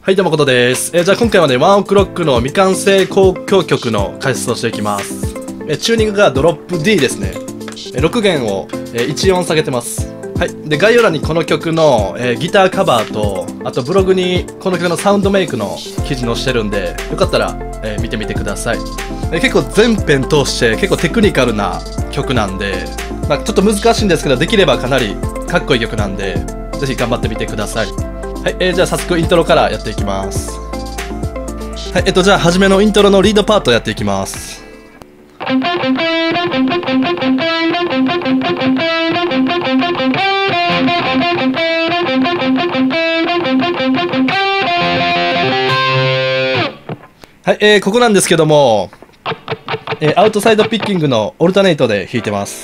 はい、どうもことです。じゃあ今回はね、ワンオクロックの未完成交響曲の解説をしていきます。チューニングがドロップ D ですね。6弦を1音下げてます。はい。で、概要欄にこの曲のギターカバーと、あとブログにこの曲のサウンドメイクの記事載してるんで、よかったら見てみてください。結構全編通して結構テクニカルな曲なんで、ちょっと難しいんですけど、できればかなりかっこいい曲なんで、ぜひ頑張ってみてください。はい、じゃあ早速イントロからやっていきます。はい、じゃあ初めのイントロのリードパートやっていきます。はい、ここなんですけども、アウトサイドピッキングのオルタネイトで弾いてます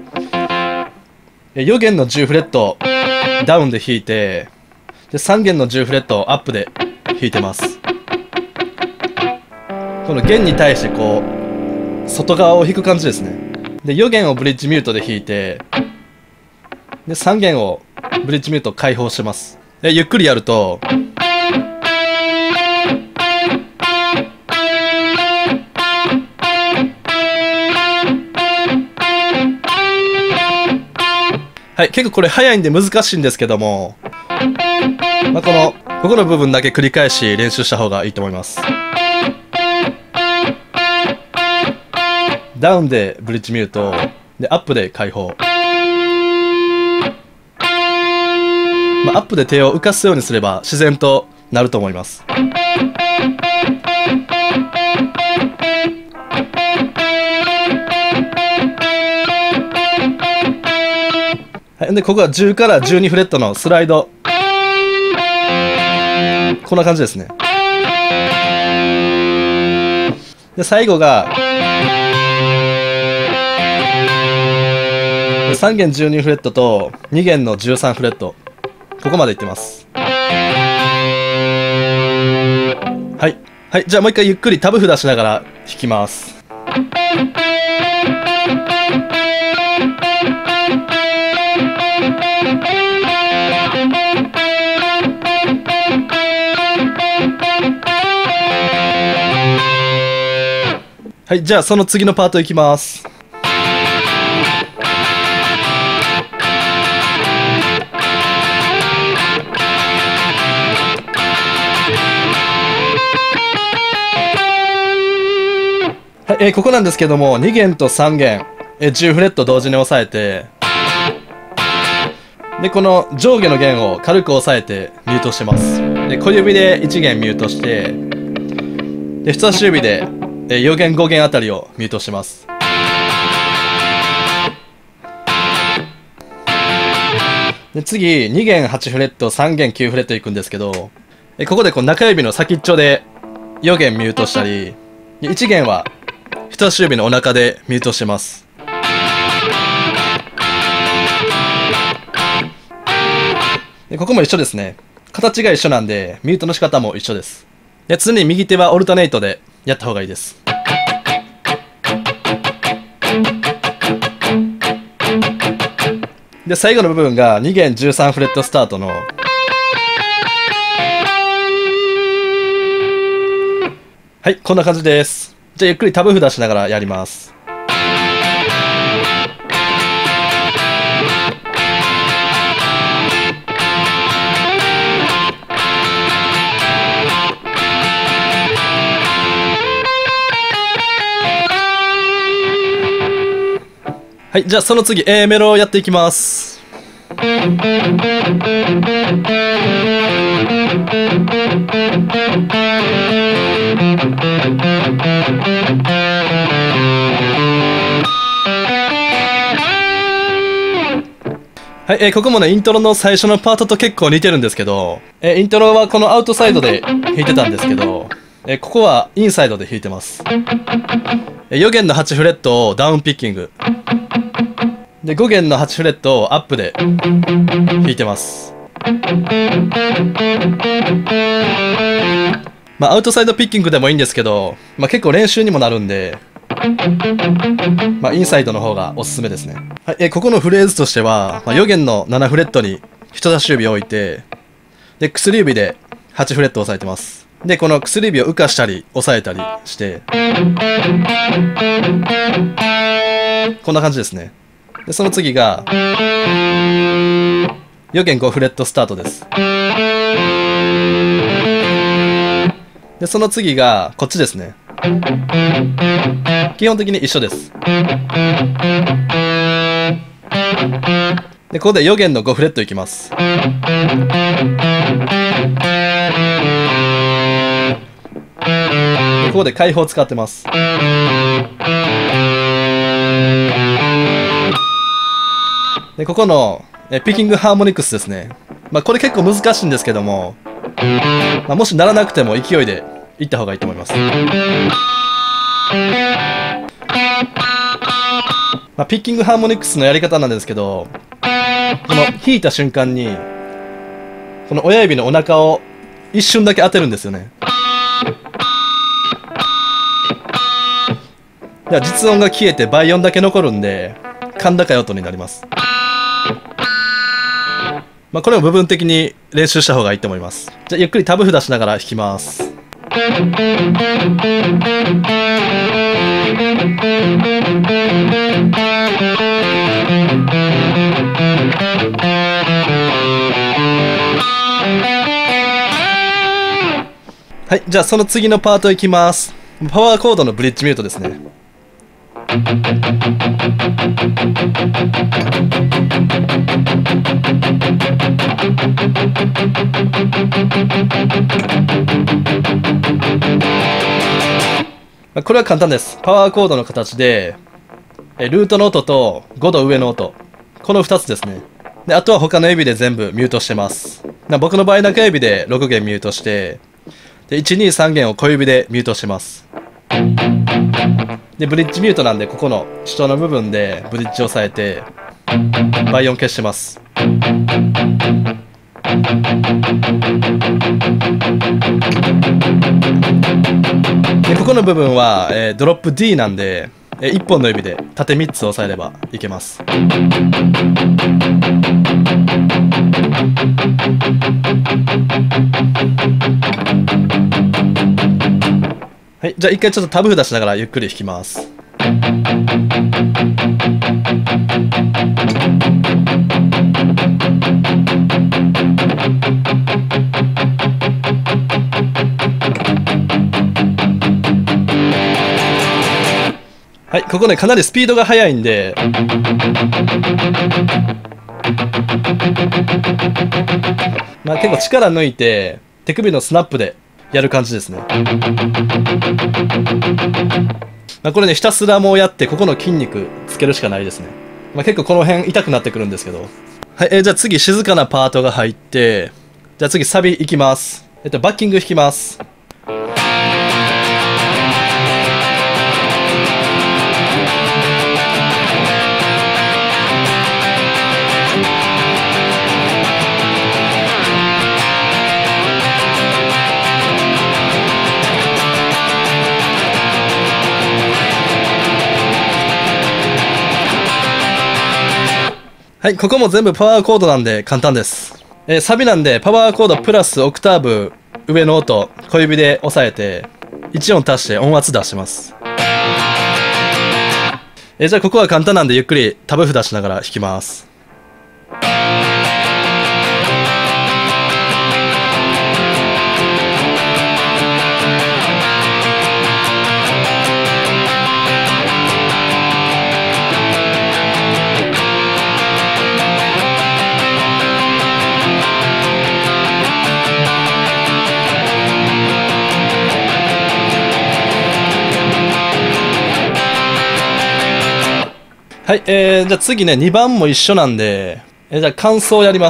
。4弦の10フレットダウンで弾いて、で3弦の10フレットアップで弾いてます。この弦に対してこう外側を弾く感じですね。で4弦をブリッジミュートで弾いて、で3弦をブリッジミュート開放します。でゆっくりやると、はい、結構これ早いんで難しいんですけども、ここの部分だけ繰り返し練習した方がいいと思います。ダウンでブリッジミュートでアップで開放、アップで手を浮かすようにすれば自然となると思います。はい、でここは10から12フレットのスライド、こんな感じですね。で最後が3弦12フレットと2弦の13フレット、ここまでいってます。はい、はい、じゃあもう一回ゆっくりタブ譜出しながら弾きます。はい、じゃあその次のパートいきます。はい、ここなんですけども、2弦と3弦、10フレット同時に押さえて、でこの上下の弦を軽く押さえてミュートしてます。で小指で1弦ミュートして、で人差し指で4弦5弦あたりをミュートします。で次2弦8フレット3弦9フレットいくんですけど、ここでこう中指の先っちょで4弦ミュートしたり、1弦は人差し指のお腹でミュートしてます。でここも一緒ですね。形が一緒なんでミュートの仕方も一緒です。で常に右手はオルタネイトでやった方がいいです。で最後の部分が2弦13フレットスタートの、はい、こんな感じです。じゃあゆっくりタブ譜出しながらやります。はい、じゃあその次 A メロをやっていきます。はい、ここもねイントロの最初のパートと結構似てるんですけど、イントロはこのアウトサイドで弾いてたんですけど、ここはインサイドで弾いてます。4弦の8フレットをダウンピッキングで5弦の8フレットをアップで弾いてます。アウトサイドピッキングでもいいんですけど、結構練習にもなるんで、インサイドの方がおすすめですね。はい、ここのフレーズとしては、4弦の7フレットに人差し指を置いて、で薬指で 8フレットを押さえてます。で、この薬指を浮かしたり押さえたりして、こんな感じですね。で、その次が4弦5フレットスタートです。で、その次がこっちですね。基本的に一緒です。で、ここで4弦の5フレットいきます。で、ここで開放を使ってます。で、ここのピッキングハーモニクスですね。これ結構難しいんですけども、もしならなくても勢いでいった方がいいと思います。ピッキングハーモニクスのやり方なんですけど、この弾いた瞬間にこの親指のお腹を一瞬だけ当てるんですよね。では実音が消えて倍音だけ残るんで甲高い音になります。これも部分的に練習した方がいいと思います。じゃあゆっくりタブ札しながら弾きます。はい、じゃあその次のパートいきます。パワーコードのブリッジミュートですね。これは簡単です。パワーコードの形でルートの音と5度上の音、この2つですね。で、あとは他の指で全部ミュートしてます。僕の場合中指で6弦ミュートして、で1、2、3弦を小指でミュートします。で、ブリッジミュートなんで、ここの主張の部分でブリッジを押さえて倍音消してます。で、ここの部分は、ドロップ D なんで、1本の指で縦3つ押さえればいけます。はい、じゃあ一回ちょっとタブ札しながらゆっくり弾きます。はい、ここね、かなりスピードが速いんで、結構力抜いて手首のスナップでやる感じですね。これね、ひたすらもうやってここの筋肉つけるしかないですね。結構この辺痛くなってくるんですけど。はい、じゃあ次静かなパートが入って、じゃあ次サビいきます。バッキング弾きます。はい、ここも全部パワーコードなんで簡単です。サビなんでパワーコードプラスオクターブ上の音小指で押さえて1音足して音圧出します。じゃあここは簡単なんでゆっくりタブ札しながら弾きます。はい、じゃあ次ね、2番も一緒なんで、じゃあ間奏やります。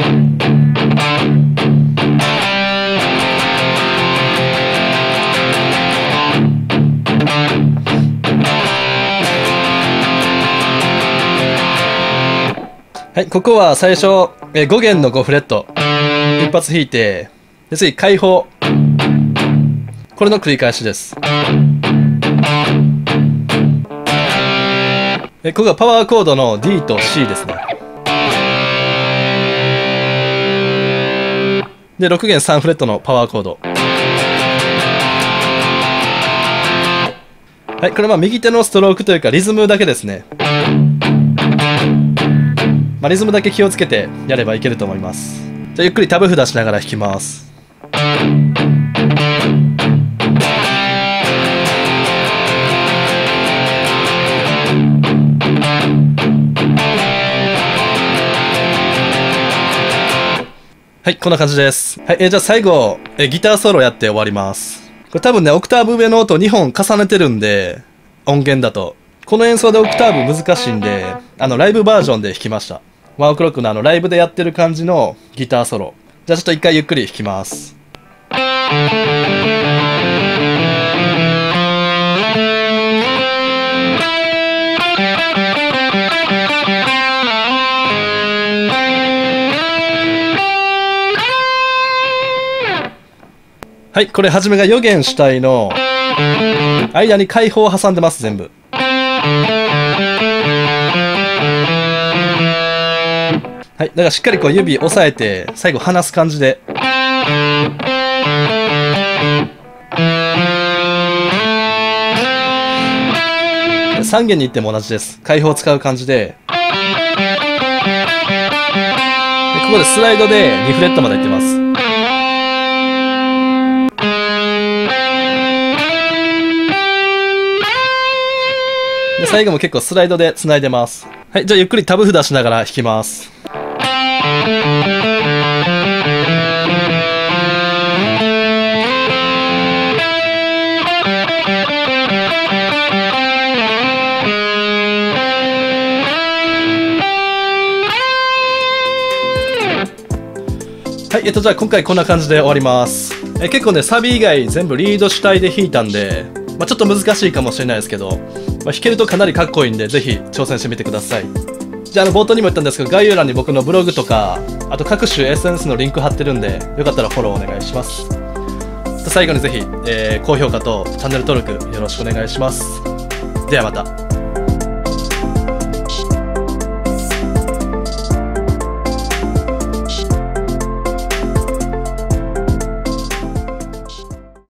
はい、ここは最初、5弦の5フレット、一発弾いて、で次、開放。これの繰り返しです。ここがパワーコードの D と C ですね。 で、6弦3フレットのパワーコード。はい、これ右手のストロークというかリズムだけですね。リズムだけ気をつけてやればいけると思います。じゃあゆっくりタブ札しながら弾きます。はい、こんな感じです。はい、じゃあ最後、ギターソロやって終わります。これ多分ね、オクターブ上の音2本重ねてるんで、音源だと。この演奏でオクターブ難しいんで、ライブバージョンで弾きました。ワンオクロックのライブでやってる感じのギターソロ。じゃあちょっと一回ゆっくり弾きます。はい、これ初めが4弦主体の間に開放を挟んでます、全部。はい、だからしっかりこう指押さえて最後離す感じで。3弦に行っても同じです。開放を使う感じで。ここでスライドで2フレットまで行ってます。で最後も結構スライドで繋いでます。はい、じゃあゆっくりタブ札しながら弾きます。はい、じゃあ今回こんな感じで終わります。結構ね、サビ以外全部リード主体で弾いたんで、ちょっと難しいかもしれないですけど、弾けるとかなりかっこいいんで、ぜひ挑戦してみてください。じゃあ冒頭にも言ったんですけど、概要欄に僕のブログとか、あと各種 SNS のリンク貼ってるんで、よかったらフォローお願いします。最後にぜひ、高評価とチャンネル登録よろしくお願いします。ではまた。